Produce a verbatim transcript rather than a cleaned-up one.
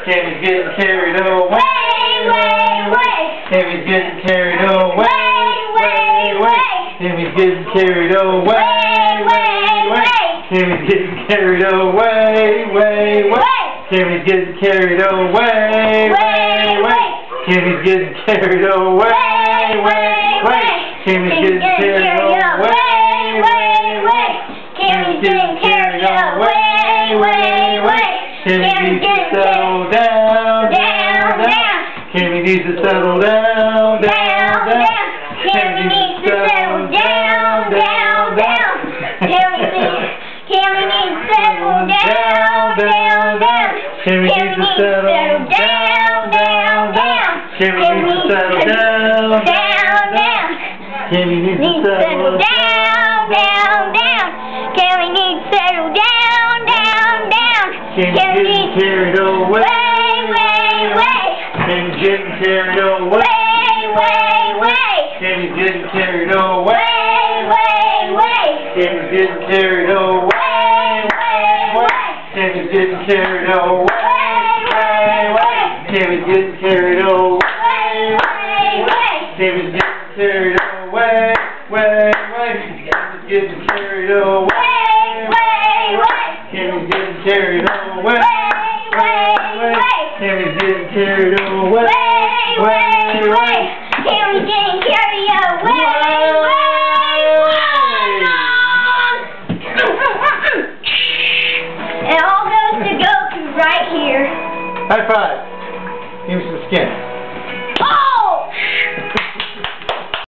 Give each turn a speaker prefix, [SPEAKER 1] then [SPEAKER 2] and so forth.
[SPEAKER 1] Cammy's getting carried away.
[SPEAKER 2] Way, way,
[SPEAKER 1] Cammy's getting carried away.
[SPEAKER 2] way, way.
[SPEAKER 1] Cammy's getting carried away.
[SPEAKER 2] Way, way.
[SPEAKER 1] Cammy's getting carried away. Way, way. Cammy's getting carried away. Way, way. Cammy's getting carried away. Way, way. Cammy's getting carried away.
[SPEAKER 2] Way, way. Cammy's getting carried away. Way, way.
[SPEAKER 1] Cammy needs to settle down, down, down. Cammy needs to settle down, down, down.
[SPEAKER 2] Cammy needs to settle down, down, down. Cammy needs, Cammy needs to settle down, down, down.
[SPEAKER 1] Cammy needs to settle down, down, down. Cammy needs to settle down, down, down. Cammy needs to settle down, down, down.
[SPEAKER 2] Cammy needs to settle down, down, down.
[SPEAKER 1] Cammy's getting carried away.
[SPEAKER 2] Way, way, way.
[SPEAKER 1] Cammy's getting carried away.
[SPEAKER 2] Way, way, way.
[SPEAKER 1] Cammy's getting carried away.
[SPEAKER 2] Way, way, way.
[SPEAKER 1] Cammy's getting carried away.
[SPEAKER 2] Way, way.
[SPEAKER 1] Cammy's getting carried away.
[SPEAKER 2] Way, way.
[SPEAKER 1] Cammy's getting carried away.
[SPEAKER 2] Way, way.
[SPEAKER 1] Cammy's getting carried away. Way, way. Cammy's getting carried away.
[SPEAKER 2] Way, way, way.
[SPEAKER 1] Cammy's getting carried away.